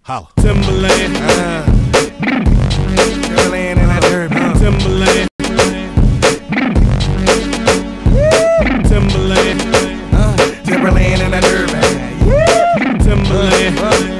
Holla. Timberland. Timberland and that dirt, man. Timberland. Timberland. Timberland and that dirt, man. Timberland.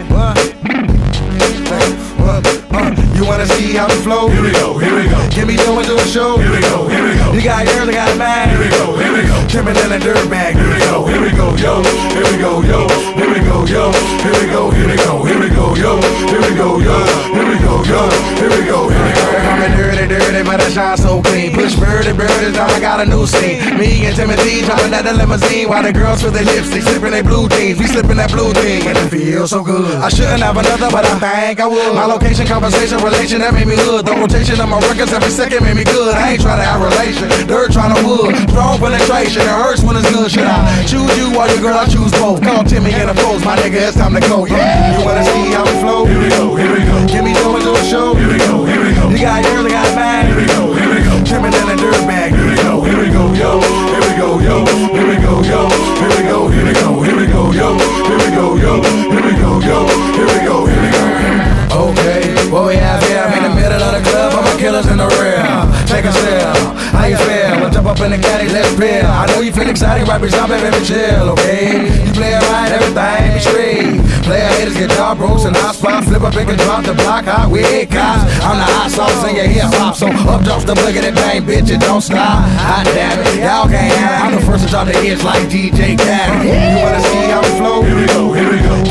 You wanna see how we flow? Here we go, here we go. Get me going to a show. Here we go, here we go. You got girls, I got a man. Here we go, here we go. Timberland and dirt bag. Here we go, here we go, yo. Here we go, yo. Here we go, yo. Here we go, here we go, here we go, yo. Here we go, yo. Here we go, yo. Here we go, here we go. I'm dirty, dirty, but I shine so clean. Push birdie, birdie, now I got a new scene. Me and Timothy jumping at the limousine while the girls with their lipstick slipping their blue jeans. We slipping that blue jeans and it feels so good. I shouldn't have another, but I think I would. My location, conversation, relation, that made me good. The rotation of my records every second made me good. I ain't trying to have relation, dirt trying to wood. Strong penetration, it hurts when it's good. Should I choose you or your girl? I choose both. Call Timmy and the pose, my nigga, it's time to go. Yeah. You wanna see how we flow? Here we go, here we go. Get me going to a show. Here we go, here we go. You got girls, I got a man. Here we go, here we go. Timberland and dirt bag. Here we go, here we go, yo. Here we go, yo. Here we go, yo. Here we go, here we go, here we go, yo. Here we go, yo. Here we go, yo. Here we go, here we go. Okay, what we have here? I'm in the middle of the club, all my killers in the rear. Take a sip, how you feel? We'll jump up in the caddy, let's pill. I know you feel excited, right? But stop it, baby, chill, okay? You play it right, everything be straight. Player haters get job ropes and hot spot. Flip up and can drop the block hot with cops. I'm the hot sauce in your hip hop, so up jumps the boogity bang, bitch, it don't stop. Hot damn it, y'all can't have it. I'm the first to drop the hits like DJ Khaled. You wanna see how we flow? Here we go, here we go.